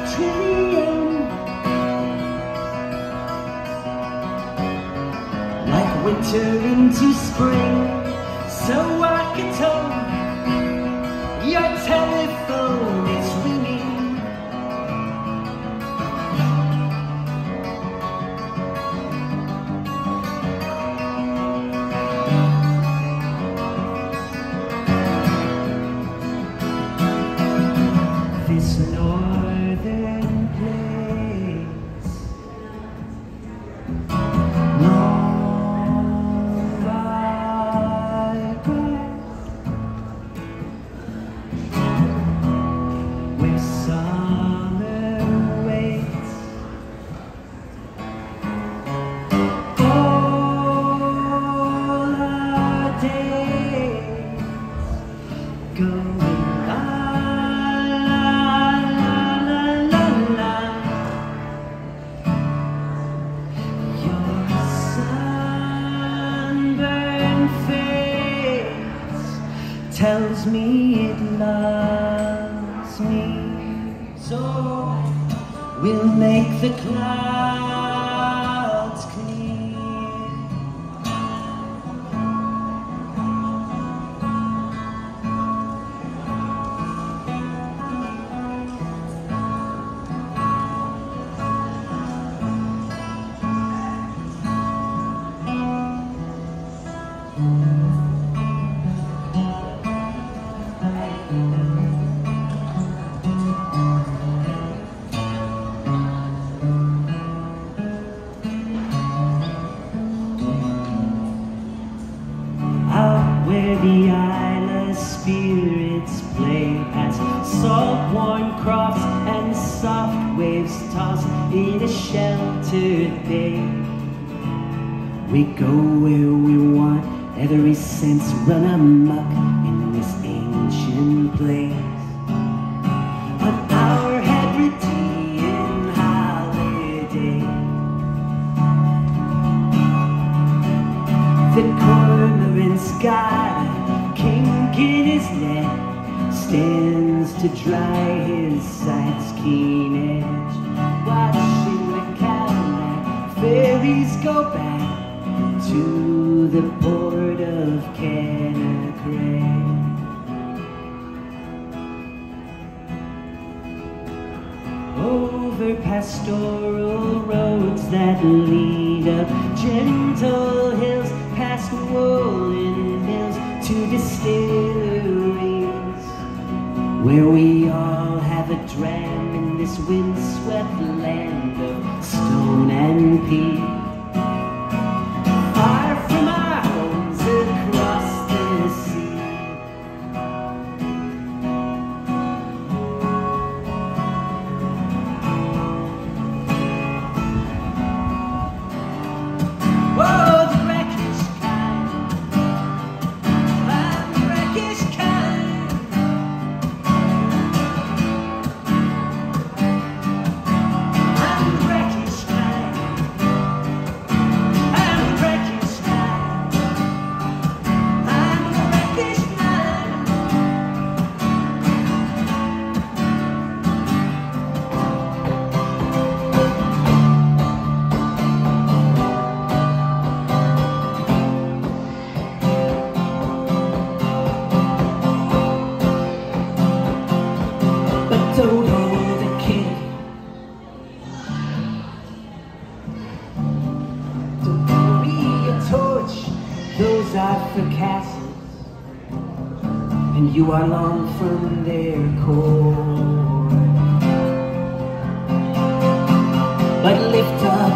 trillion, like winter into spring. So I can tell your telephone is ringing. This northern place, long vibrant, where summer waits, all our days going by. Tells me it loves me, so we'll make the clouds clear. Where the eyeless spirits play as salt worn crofts and soft waves toss in a sheltered bay. We go where we want, every sense run amok in this ancient place. On our Hebridean holiday, the cormorant sky, kink in his neck, stands to dry his sight's keen edge, watching the Cadillac ferries go back to the port of Canacray. Over pastoral roads that lead up gentle hills, past woolen mills to distilleries, where we all have a dram in this windswept land of stone and peat. Far from our homes across the sea, don't hold a kid. Don't carry a torch, those are for castles, and you are long from their core. But lift up